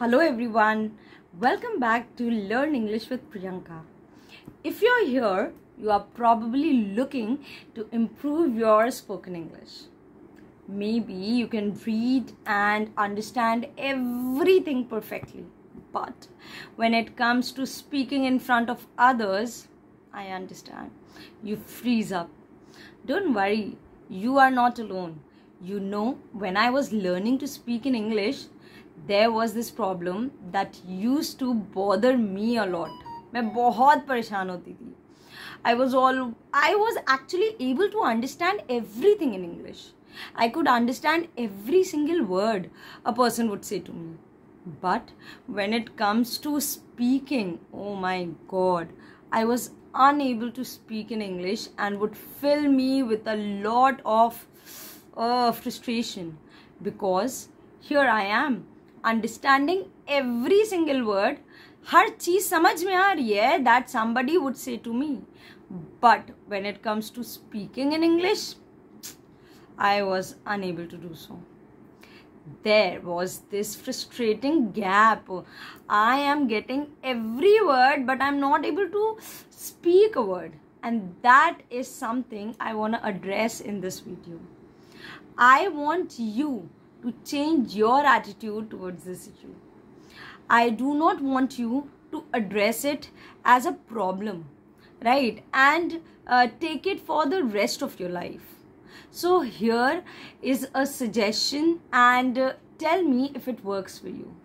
Hello everyone, welcome back to Learn English with Priyanka. If you're here, you are probably looking to improve your spoken English. Maybe you can read and understand everything perfectly, but when it comes to speaking in front of others, I understand, you freeze up. Don't worry, you are not alone. You know, when I was learning to speak in English, there was this problem that used to bother me a lot. मैं बहुत परेशान होती थी. I was actually able to understand everything in English. I could understand every single word a person would say to me. But when it comes to speaking, oh my God, I was unable to speak in English and would fill me with a lot of frustration, because here I am understanding every single word, हर चीज समझ में आ रही है that somebody would say to me, but when it comes to speaking in English, I was unable to do so. There was this frustrating gap. I am getting every word, but I'm not able to speak a word, and that is something I want to address in this video. I want you to change your attitude towards this issue. I do not want you to address it as a problem, right? And take it for the rest of your life. So here is a suggestion, and tell me if it works for you.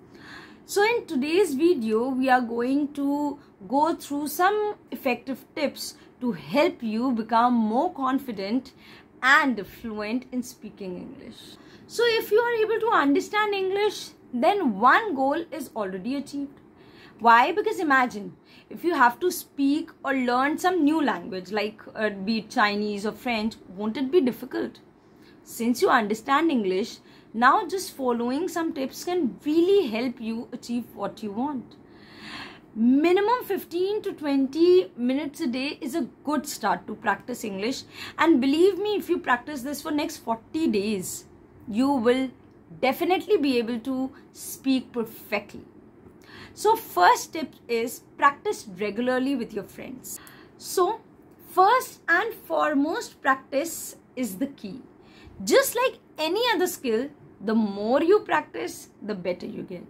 So in today's video, we are going to go through some effective tips to help you become more confident and fluent in speaking English. So if you are able to understand English, then one goal is already achieved. Why? Because imagine if you have to speak or learn some new language, like be it Chinese or French, won't it be difficult? Since you understand English, now just following some tips can really help you achieve what you want. Minimum 15 to 20 minutes a day is a good start to practice English, and believe me, if you practice this for next 40 days, you will definitely be able to speak perfectly. So first tip is practice regularly with your friends. So first and foremost, practice is the key. Just like any other skill, the more you practice, the better you get.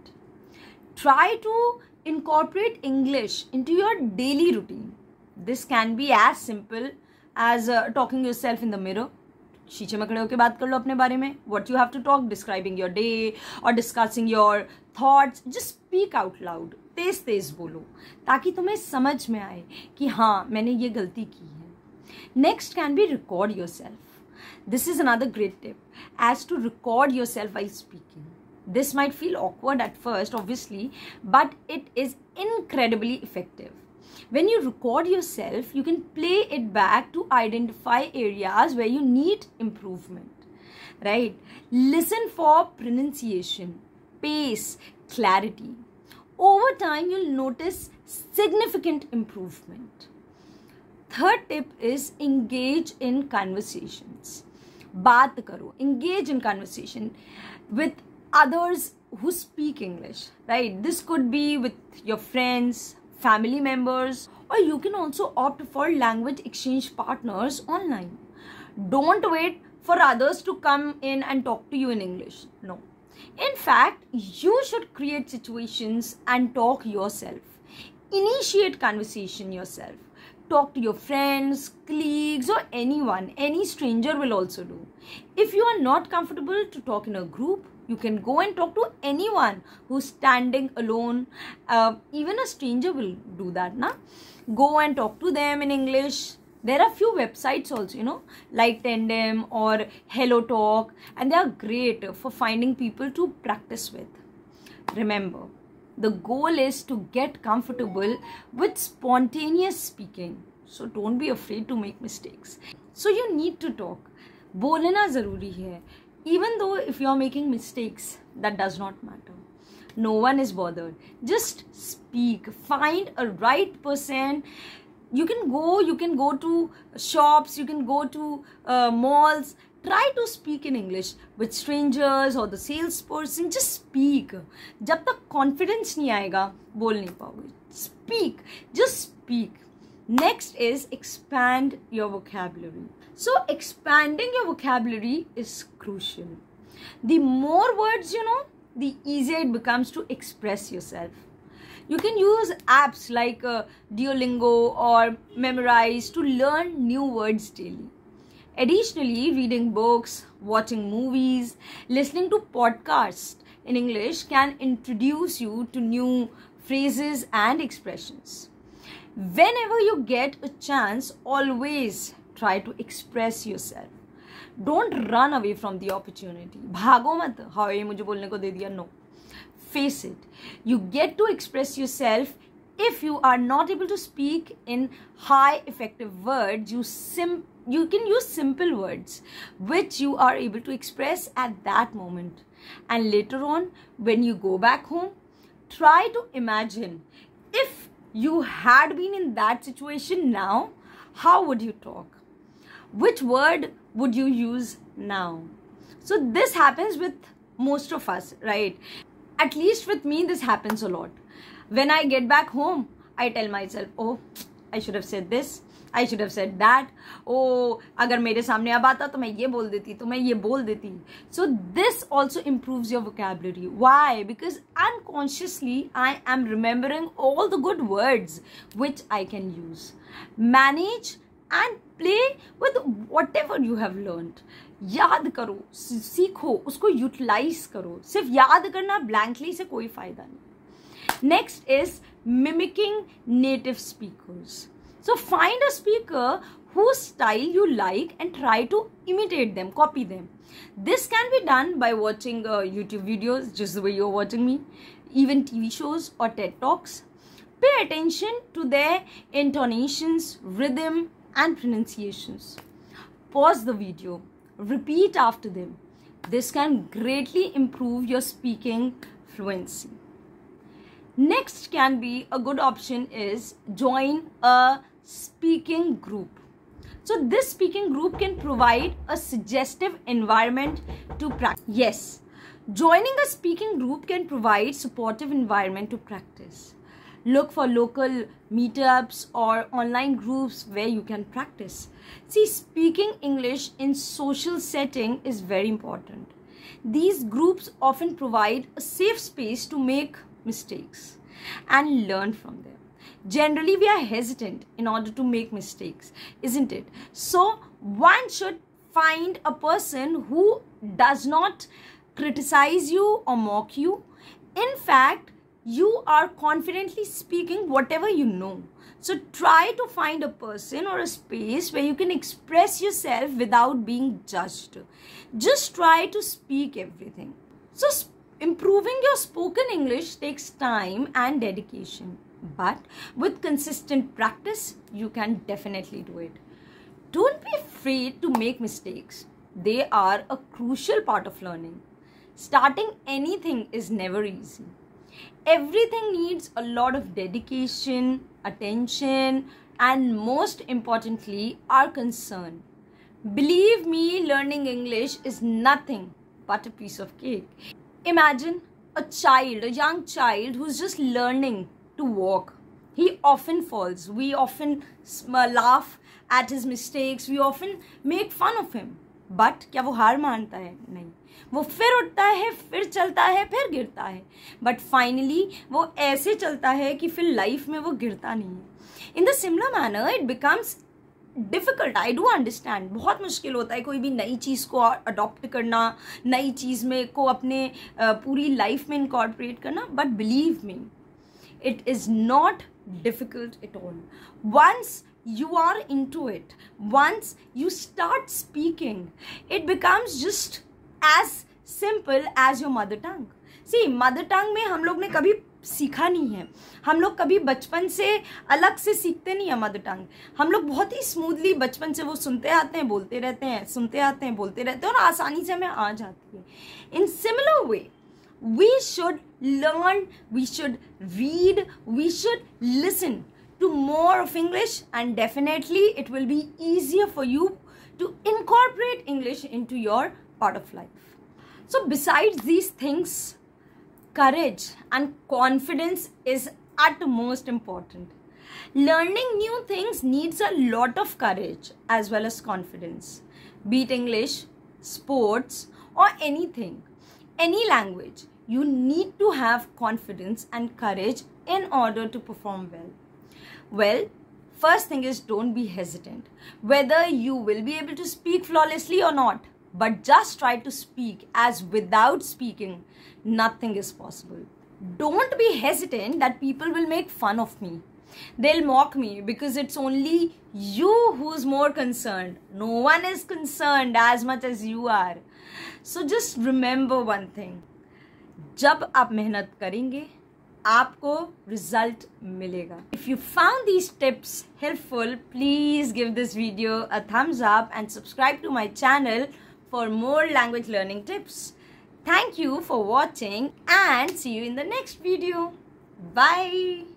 Try to incorporate English into your daily routine. This can be as simple as talking yourself in the mirror. शीशे में खड़े होकर बात कर लो अपने बारे में. What you have to talk, describing your day or discussing your thoughts. Just speak out loud. तेज तेज बोलो ताकि तुम्हें समझ में आए कि हाँ, मैंने ये गलती की है. Next can be record yourself. This is another great tip, as to record yourself while speaking. This might feel awkward at first, obviously, but it is incredibly effective. When you record yourself, you can play it back to identify areas where you need improvement, right? Listen for pronunciation, pace, clarity. Over time, you'll notice significant improvement. Third tip is engage in conversations. बात करो, engage in conversation with others who speak English, right? This could be with your friends, family members, or you can also opt for language exchange partners online. Don't wait for others to come in and talk to you in English. No. In fact, you should create situations and talk yourself. Initiate conversation yourself. Talk to your friends, colleagues, or anyone. Any stranger will also do. If you are not comfortable to talk in a group, you can go and talk to anyone who's standing alone. Even a stranger will do that, na? Go and talk to them in English. There are few websites also, like Tandem or Hello Talk, and they are great for finding people to practice with. Remember, the goal is to get comfortable with spontaneous speaking. So don't be afraid to make mistakes. So you need to talk. बोलना ज़रूरी है. Even though if you are making mistakes, that does not matter. No one is bothered. Just speak. Find a right person. You can go to shops, you can go to malls. Try to speak in English with strangers or the salesperson. Just speak. जब तक confidence नहीं आएगा बोल नहीं पाओगे. Speak. Just speak. Next is expand your vocabulary. So expanding your vocabulary is crucial. The more words you know, the easier it becomes to express yourself. You can use apps like Duolingo or Memrise to learn new words daily. Additionally, reading books, watching movies, listening to podcasts in English can introduce you to new phrases and expressions. Whenever you get a chance, always try to express yourself. Don't run away from the opportunity. भागो मत, हाँ ये मुझे बोलने को दे दिया, no. Face it. You get to express yourself. If you are not able to speak in high effective words, you can use simple words which you are able to express at that moment. And later on, when you go back home, try to imagine if you had been in that situation now, how would you talk? Which word would you use now? So this happens with most of us, right? At least with me, this happens a lot. When I get back home, I tell myself, oh, I should have said this. I should have said that. Oh, अगर मेरे सामने अब आता तो मैं ये बोल देती, तो मैं ये बोल देती. So this also improves your vocabulary. Why? Because unconsciously I am remembering all the good words which I can use. Manage and play with whatever you have learned. याद करो, सीखो, उसको यूटिलाइज करो. सिर्फ याद करना ब्लैंकली से कोई फायदा नहीं. Next is mimicking native speakers. So find a speaker whose style you like and try to imitate them, copy them. This can be done by watching YouTube videos, just the way you're watching me, even TV shows or TED Talks. Pay attention to their intonations, rhythm, and pronunciations. Pause the video. Repeat after them. This can greatly improve your speaking fluency. Next can be a good option is join a speaking group. So this speaking group can provide a suggestive environment to practice. Yes, joining a speaking group can provide supportive environment to practice. Look for local meetups or online groups where you can practice. See, speaking English in social setting is very important. These groups often provide a safe space to make mistakes and learn from them. Generally, we are hesitant in order to make mistakes, isn't it? So, one should find a person who does not criticize you or mock you. In fact, you are confidently speaking whatever you know. So try to find a person or a space where you can express yourself without being judged. Just try to speak everything. So improving your spoken English takes time and dedication. But with consistent practice, you can definitely do it. Don't be afraid to make mistakes. They are a crucial part of learning. Starting anything is never easy. Everything needs a lot of dedication, attention, and most importantly, our concern. Believe me, learning English is nothing but a piece of cake. Imagine a young child who's just learning to walk. He often falls. We often laugh at his mistakes. We often make fun of him. But क्या वो हार मानता है? नहीं. वो फिर उठता है, फिर चलता है, फिर गिरता है. But finally वो ऐसे चलता है कि फिर लाइफ में वो गिरता नहीं है. In the similar manner, it becomes difficult. I do understand. बहुत मुश्किल होता है कोई भी नई चीज़ को अडॉप्ट करना, नई चीज़ में को अपने पूरी लाइफ में इनकॉर्पोरेट करना. But believe me, it is not difficult at all. Once you are into it, once you start speaking, it becomes just as simple as your mother tongue. See, mother tongue में हम लोग ने कभी सीखा नहीं है. हम लोग कभी बचपन से अलग से सीखते नहीं है मदर टंग. हम लोग बहुत ही स्मूथली बचपन से वो सुनते आते हैं, बोलते रहते हैं, सुनते आते हैं, बोलते रहते हैं और आसानी से हमें आ जाती है. In similar way, we should learn, we should read, we should listen to more of English, and definitely it will be easier for you to incorporate English into your part of life. So besides these things, courage and confidence is utmost important. Learning new things needs a lot of courage as well as confidence. Be it English, sports, or anything, any language, you need to have confidence and courage in order to perform well. Well, first thing is, don't be hesitant whether you will be able to speak flawlessly or not, but just try to speak, as without speaking, nothing is possible. Don't be hesitant that people will make fun of me. They'll mock me because it's only you who's more concerned. No one is concerned as much as you are. So just remember one thing. जब आप मेहनत करेंगे, आपको result मिलेगा. If you found these tips helpful, please give this video a thumbs up and subscribe to my channel for more language learning tips. Thank you for watching and see you in the next video. Bye.